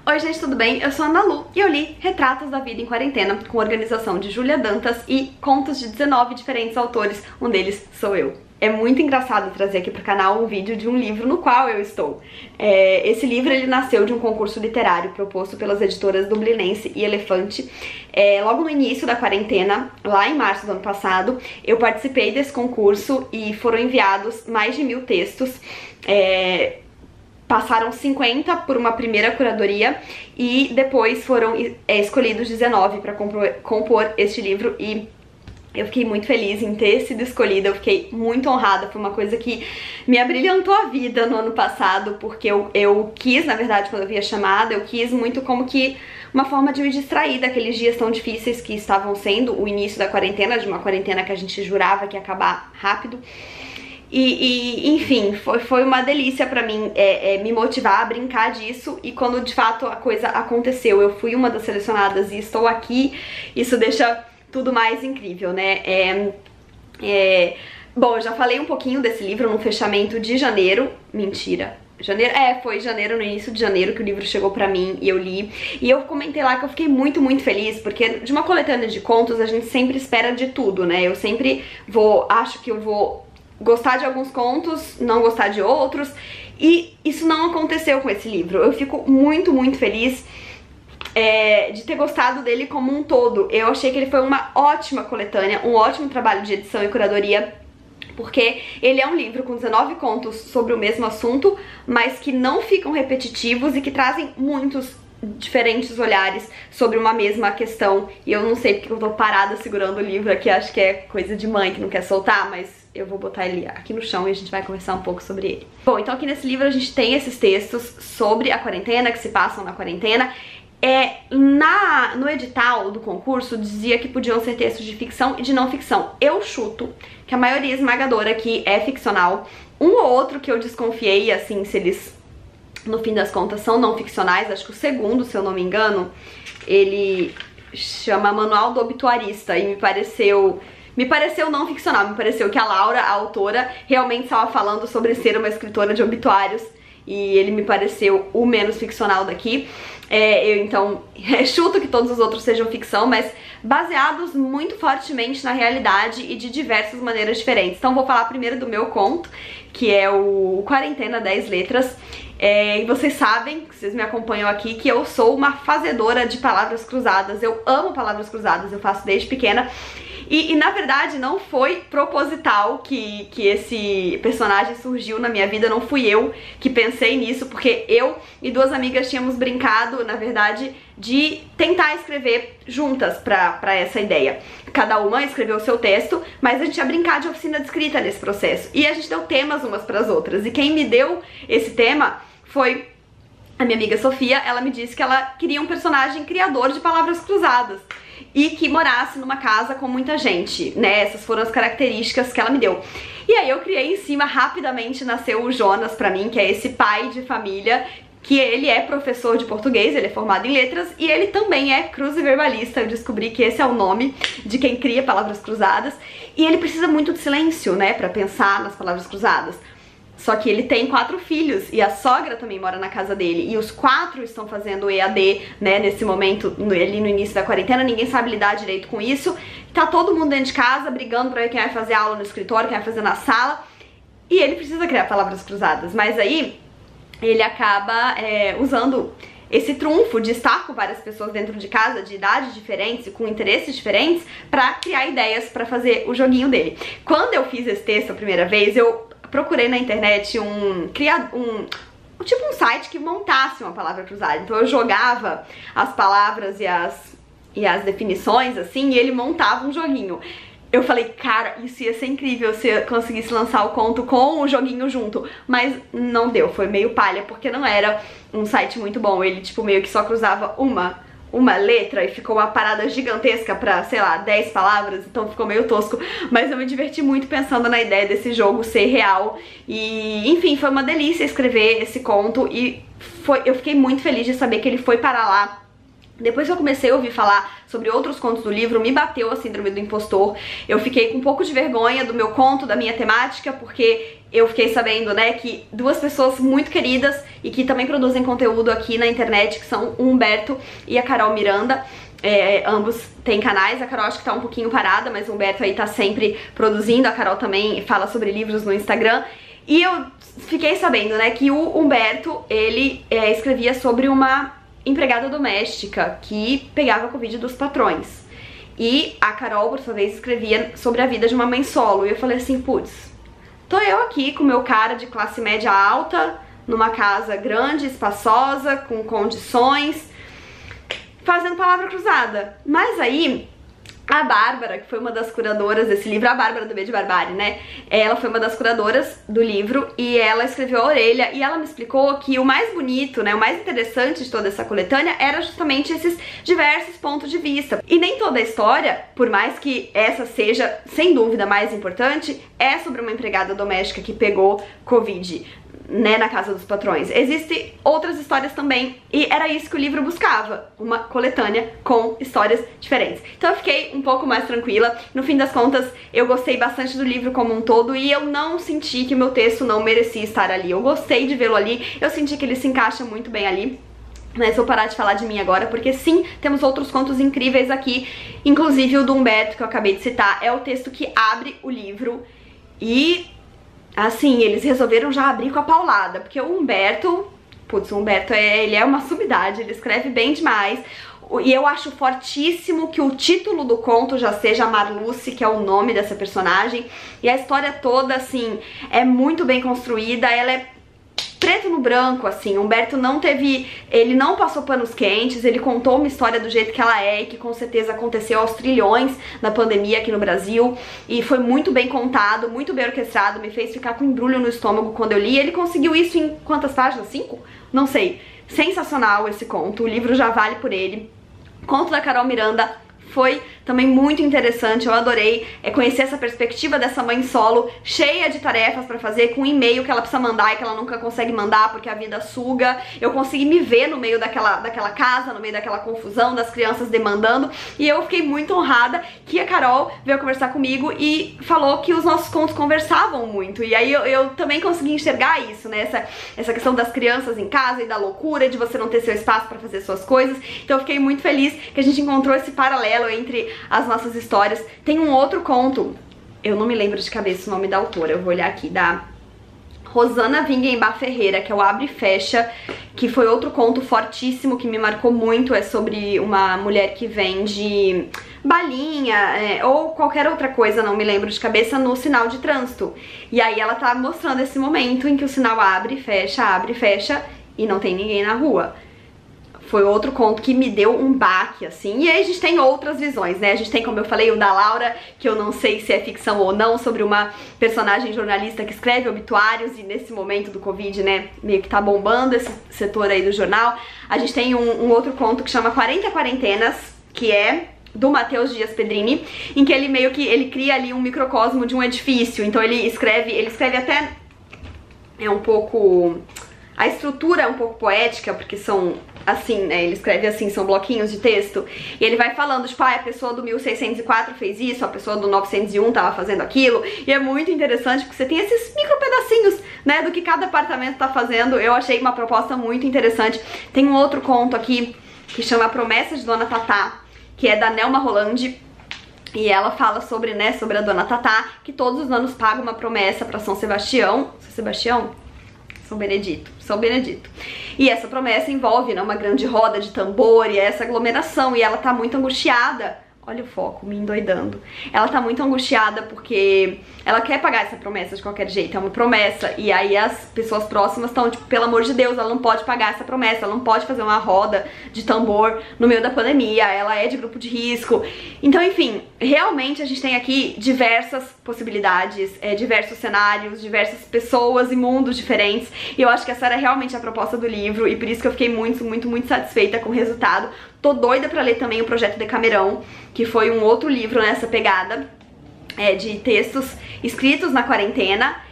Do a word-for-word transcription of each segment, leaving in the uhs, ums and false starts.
Oi gente, tudo bem? Eu sou a Ana Lu e eu li Retratos da Vida em Quarentena, com organização de Júlia Dantas e contos de dezenove diferentes autores, um deles sou eu. É muito engraçado trazer aqui pro canal um vídeo de um livro no qual eu estou. É, esse livro ele nasceu de um concurso literário proposto pelas editoras Dublinense e Elefante. É, logo no início da quarentena, lá em março do ano passado, eu participei desse concurso e foram enviados mais de mil textos. É, Passaram cinquenta por uma primeira curadoria e depois foram é, escolhidos dezenove para compor, compor este livro, e eu fiquei muito feliz em ter sido escolhida, eu fiquei muito honrada, foi uma coisa que me abrilhantou a vida no ano passado, porque eu, eu quis, na verdade, quando eu vi a chamada, eu quis muito como que uma forma de me distrair daqueles dias tão difíceis que estavam sendo o início da quarentena, de uma quarentena que a gente jurava que ia acabar rápido. E, e enfim, foi, foi uma delícia pra mim é, é, me motivar a brincar disso, e quando de fato a coisa aconteceu, eu fui uma das selecionadas e estou aqui, isso deixa tudo mais incrível, né? É, é, bom, eu já falei um pouquinho desse livro no fechamento de janeiro, mentira, janeiro, é, foi janeiro, no início de janeiro que o livro chegou pra mim e eu li, e eu comentei lá que eu fiquei muito, muito feliz, porque de uma coletânea de contos a gente sempre espera de tudo, né? Eu sempre vou, acho que eu vou gostar de alguns contos, não gostar de outros, e isso não aconteceu com esse livro. Eu fico muito, muito feliz é, de ter gostado dele como um todo. Eu achei que ele foi uma ótima coletânea, um ótimo trabalho de edição e curadoria, porque ele é um livro com dezenove contos sobre o mesmo assunto, mas que não ficam repetitivos e que trazem muitos diferentes olhares sobre uma mesma questão. E eu não sei porque eu tô parada segurando o livro aqui, acho que é coisa de mãe que não quer soltar, mas eu vou botar ele aqui no chão e a gente vai conversar um pouco sobre ele. Bom, então aqui nesse livro a gente tem esses textos sobre a quarentena, que se passam na quarentena. É, na, no edital do concurso dizia que podiam ser textos de ficção e de não ficção. Eu chuto que a maioria esmagadora aqui é ficcional. Um ou outro que eu desconfiei, assim, se eles no fim das contas são não ficcionais. Acho que o segundo, se eu não me engano, ele chama Manual do Obituarista e me pareceu... Me pareceu não ficcional, me pareceu que a Laura, a autora, realmente estava falando sobre ser uma escritora de obituários, e ele me pareceu o menos ficcional daqui. É, eu então chuto que todos os outros sejam ficção, mas baseados muito fortemente na realidade e de diversas maneiras diferentes. Então vou falar primeiro do meu conto, que é o Quarentena dez letras. É, e vocês sabem, vocês me acompanham aqui, que eu sou uma fazedora de palavras cruzadas. Eu amo palavras cruzadas, eu faço desde pequena. E, e na verdade não foi proposital que, que esse personagem surgiu na minha vida, não fui eu que pensei nisso, porque eu e duas amigas tínhamos brincado, na verdade, de tentar escrever juntas pra, pra essa ideia. Cada uma escreveu o seu texto, mas a gente ia brincar de oficina de escrita nesse processo. E a gente deu temas umas pras outras, e quem me deu esse tema foi a minha amiga Sofia. Ela me disse que ela queria um personagem criador de palavras cruzadas e que morasse numa casa com muita gente, né? Essas foram as características que ela me deu. E aí eu criei em cima, rapidamente nasceu o Jonas pra mim, que é esse pai de família, que ele é professor de português, ele é formado em letras e ele também é cruziverbalista. Eu descobri que esse é o nome de quem cria palavras cruzadas, e ele precisa muito de silêncio, né, pra pensar nas palavras cruzadas. Só que ele tem quatro filhos e a sogra também mora na casa dele, e os quatro estão fazendo E A D, né, nesse momento, no, ali no início da quarentena. Ninguém sabe lidar direito com isso. Tá todo mundo dentro de casa brigando pra ver quem vai fazer aula no escritório, quem vai fazer na sala, e ele precisa criar palavras cruzadas. Mas aí ele acaba é, usando esse trunfo de estar com várias pessoas dentro de casa, de idades diferentes e com interesses diferentes, pra criar ideias pra fazer o joguinho dele. Quando eu fiz esse texto a primeira vez, eu procurei na internet um, um, um tipo um site que montasse uma palavra cruzada. Então eu jogava as palavras e as, e as definições assim, e ele montava um joguinho. Eu falei, cara, isso ia ser incrível se eu conseguisse lançar o conto com o joguinho junto, mas não deu, foi meio palha, porque não era um site muito bom. Ele tipo meio que só cruzava uma uma letra e ficou uma parada gigantesca pra, sei lá, dez palavras, então ficou meio tosco. Mas eu me diverti muito pensando na ideia desse jogo ser real. E, enfim, foi uma delícia escrever esse conto, e foi, eu fiquei muito feliz de saber que ele foi parar lá Depois que eu comecei a ouvir falar sobre outros contos do livro, me bateu a síndrome do impostor. Eu fiquei com um pouco de vergonha do meu conto, da minha temática, porque eu fiquei sabendo, né, que duas pessoas muito queridas e que também produzem conteúdo aqui na internet, que são o Humberto e a Carol Miranda, é, ambos têm canais. A Carol acho que tá um pouquinho parada, mas o Humberto aí tá sempre produzindo. A Carol também fala sobre livros no Instagram. E eu fiquei sabendo, né, que o Humberto, ele é, escrevia sobre uma empregada doméstica que pegava a Covid dos patrões. E a Carol, por sua vez, escrevia sobre a vida de uma mãe solo. E eu falei assim, putz, tô eu aqui com meu cara de classe média alta, numa casa grande, espaçosa, com condições, fazendo palavra cruzada. Mas aí a Bárbara, que foi uma das curadoras desse livro, a Bárbara do B de Barbárie, né? Ela foi uma das curadoras do livro e ela escreveu a orelha e ela me explicou que o mais bonito, né, o mais interessante de toda essa coletânea era justamente esses diversos pontos de vista. E nem toda a história, por mais que essa seja, sem dúvida, mais importante, é sobre uma empregada doméstica que pegou Covid, né, na casa dos patrões. Existem outras histórias também, e era isso que o livro buscava, uma coletânea com histórias diferentes. Então eu fiquei um pouco mais tranquila. No fim das contas, eu gostei bastante do livro como um todo, e eu não senti que o meu texto não merecia estar ali. Eu gostei de vê-lo ali, eu senti que ele se encaixa muito bem ali. Mas vou parar de falar de mim agora, porque sim, temos outros contos incríveis aqui, inclusive o do Humberto, que eu acabei de citar, é o texto que abre o livro. E assim, eles resolveram já abrir com a paulada, porque o Humberto, putz, o Humberto é, ele é uma sumidade, ele escreve bem demais. E eu acho fortíssimo que o título do conto já seja Marluce, que é o nome dessa personagem. E a história toda, assim, é muito bem construída, ela é preto no branco, assim. O Humberto não teve, ele não passou panos quentes, ele contou uma história do jeito que ela é e que com certeza aconteceu aos trilhões na pandemia aqui no Brasil, e foi muito bem contado, muito bem orquestrado, me fez ficar com embrulho no estômago quando eu li. Ele conseguiu isso em quantas páginas? Cinco? Não sei. Sensacional esse conto, o livro já vale por ele. Conto da Carol Miranda foi também muito interessante, eu adorei é, conhecer essa perspectiva dessa mãe solo, cheia de tarefas pra fazer, com um e-mail que ela precisa mandar e que ela nunca consegue mandar porque a vida suga. Eu consegui me ver no meio daquela, daquela casa, no meio daquela confusão, das crianças demandando, e eu fiquei muito honrada que a Carol veio conversar comigo e falou que os nossos contos conversavam muito, e aí eu, eu também consegui enxergar isso, né, essa, essa questão das crianças em casa e da loucura, de você não ter seu espaço pra fazer suas coisas. Então eu fiquei muito feliz que a gente encontrou esse paralelo entre as nossas histórias. Tem um outro conto, eu não me lembro de cabeça o nome da autora, eu vou olhar aqui, da Rosana Wingenbach Ferreira, que é o Abre e Fecha, que foi outro conto fortíssimo que me marcou muito. É sobre uma mulher que vende balinha é, ou qualquer outra coisa, não me lembro de cabeça, no sinal de trânsito. E aí ela tá mostrando esse momento em que o sinal abre e fecha, abre e fecha e não tem ninguém na rua. Foi outro conto que me deu um baque, assim. E aí a gente tem outras visões, né? A gente tem, como eu falei, o da Laura, que eu não sei se é ficção ou não, sobre uma personagem jornalista que escreve obituários e nesse momento do Covid, né, meio que tá bombando esse setor aí do jornal. A gente tem um, um outro conto que chama quarenta Quarentenas, que é do Matheus Dias Pedrini, em que ele meio que, ele cria ali um microcosmo de um edifício. Então ele escreve, ele escreve até, é um pouco, a estrutura é um pouco poética, porque são assim, né, ele escreve assim, são bloquinhos de texto, e ele vai falando, tipo, ah, a pessoa do mil seiscentos e quatro fez isso, a pessoa do novecentos e um tava fazendo aquilo, e é muito interessante porque você tem esses micro pedacinhos, né, do que cada apartamento tá fazendo. Eu achei uma proposta muito interessante. Tem um outro conto aqui que chama A Promessa de Dona Tatá, que é da Nelma Rolandi, e ela fala sobre, né, sobre a Dona Tatá, que todos os anos paga uma promessa pra São Sebastião, São Sebastião? São Benedito, São Benedito. E essa promessa envolve, né, uma grande roda de tambor e essa aglomeração, e ela tá muito angustiada. Olha o foco, me endoidando. Ela tá muito angustiada porque ela quer pagar essa promessa de qualquer jeito, é uma promessa. E aí as pessoas próximas estão tipo, pelo amor de Deus, ela não pode pagar essa promessa, ela não pode fazer uma roda de tambor no meio da pandemia, ela é de grupo de risco. Então, enfim, realmente a gente tem aqui diversas possibilidades, é, diversos cenários, diversas pessoas e mundos diferentes. E eu acho que essa era realmente a proposta do livro, e por isso que eu fiquei muito, muito, muito satisfeita com o resultado. Tô doida pra ler também o Projeto Decamerão, que foi um outro livro nessa pegada é, de textos escritos na quarentena,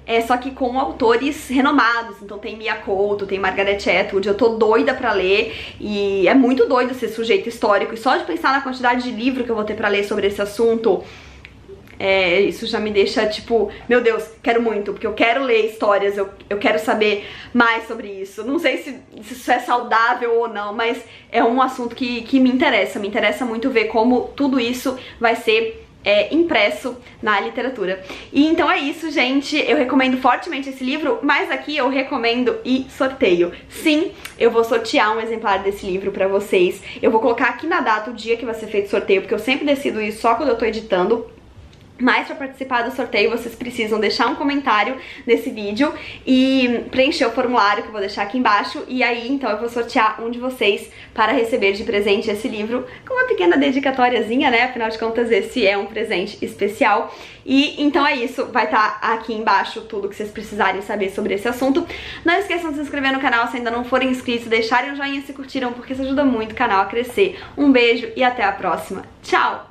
é, só que com autores renomados. Então tem Mia Couto, tem Margaret Atwood. Eu tô doida pra ler e é muito doido ser sujeito histórico. E só de pensar na quantidade de livro que eu vou ter pra ler sobre esse assunto, é, isso já me deixa tipo, meu Deus, quero muito, porque eu quero ler histórias, eu, eu quero saber mais sobre isso. Não sei se, se isso é saudável ou não, mas é um assunto que, que me interessa. Me interessa muito ver como tudo isso vai ser É, impresso na literatura. E então é isso, gente. Eu recomendo fortemente esse livro, mas aqui eu recomendo e sorteio. Sim, eu vou sortear um exemplar desse livro pra vocês. Eu vou colocar aqui na data o dia que vai ser feito o sorteio, porque eu sempre decido isso só quando eu tô editando. Mas para participar do sorteio vocês precisam deixar um comentário nesse vídeo e preencher o formulário que eu vou deixar aqui embaixo. E aí então eu vou sortear um de vocês para receber de presente esse livro com uma pequena dedicatóriazinha, né? Afinal de contas esse é um presente especial. E então é isso, vai estar aqui embaixo tudo que vocês precisarem saber sobre esse assunto. Não esqueçam de se inscrever no canal se ainda não forem inscritos, deixarem um joinha se curtiram, porque isso ajuda muito o canal a crescer. Um beijo e até a próxima. Tchau!